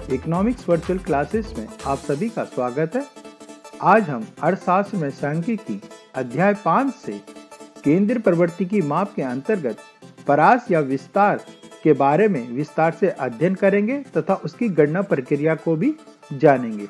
Economics virtual classes में आप सभी का स्वागत है। आज हम अर्थशास्त्र में सांख्यिकी अध्याय 5 से केंद्र प्रवृत्ति की माप के अंतर्गत परास या विस्तार के बारे में विस्तार से अध्ययन करेंगे तथा उसकी गणना प्रक्रिया को भी जानेंगे।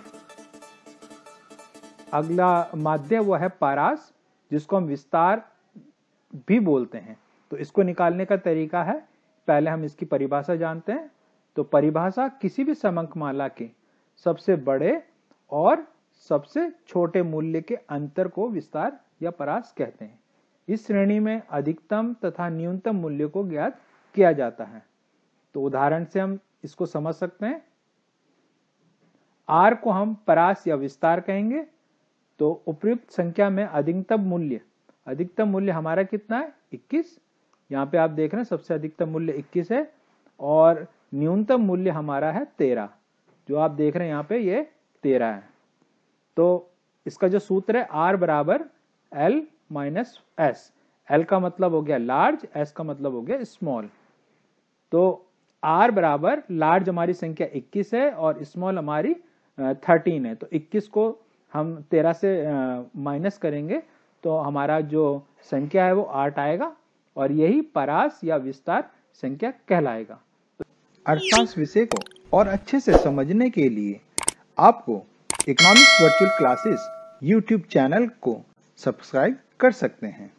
अगला माध्य वो है परास, जिसको हम विस्तार भी बोलते हैं। तो इसको निकालने का तरीका है, पहले हम इसकी परिभाषा जानते हैं। तो परिभाषा किसी भी समंकमाला के सबसे बड़े और सबसे छोटे मूल्य के अंतर को विस्तार या परास कहते हैं। इस श्रेणी में अधिकतम तथा न्यूनतम मूल्य को ज्ञात किया जाता है। तो उदाहरण से हम इसको समझ सकते हैं। R को हम परास या विस्तार कहेंगे। तो उपयुक्त संख्या में अधिकतम मूल्य हमारा कितना है? 21। यहाँ पे आप देख रहे हैं सबसे अधिकतम मूल्य 21 है और न्यूनतम मूल्य हमारा है 13। जो आप देख रहे हैं यहाँ पे ये 13 है। तो इसका जो सूत्र है R बराबर L माइनस S। L का मतलब हो गया लार्ज, S का मतलब हो गया स्मॉल। तो R बराबर लार्ज हमारी संख्या 21 है और स्मॉल हमारी 13 है। तो 21 को हम 13 से माइनस करेंगे तो हमारा जो संख्या है वो 8 आएगा और यही परास या विस्तार संख्या कहलाएगा। अर्थशास्त्र विषय को और अच्छे से समझने के लिए आपको economics virtual classes YouTube channel को सब्सक्राइब कर सकते हैं।